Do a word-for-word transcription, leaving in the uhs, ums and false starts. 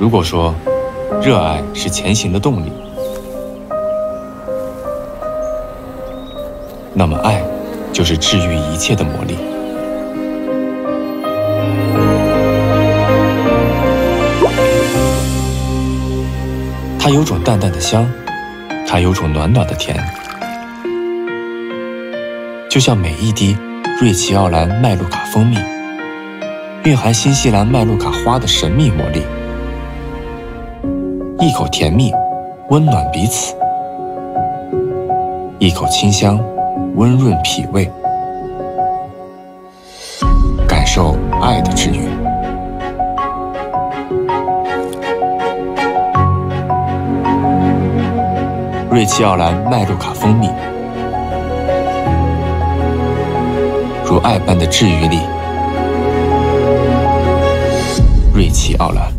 如果说热爱是前行的动力，那么爱就是治愈一切的魔力。它有种淡淡的香，它有种暖暖的甜，就像每一滴瑞奇奥兰麦露卡蜂蜜，蕴含新西兰麦露卡花的神秘魔力。一口甜蜜，温暖彼此；一口清香，温润脾胃。感受爱的治愈。瑞奇奥兰麦露卡蜂蜜，如爱般的治愈力。瑞奇奥兰。